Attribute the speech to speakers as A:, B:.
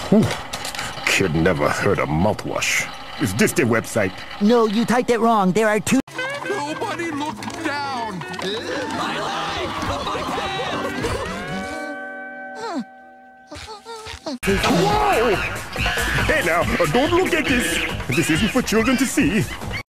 A: Kid never heard of mouthwash. Is this their website?
B: No, you typed it wrong. There are two.
C: Nobody look down! My leg! My pants!
A: Whoa! Hey now, don't look at this. This isn't for children to see.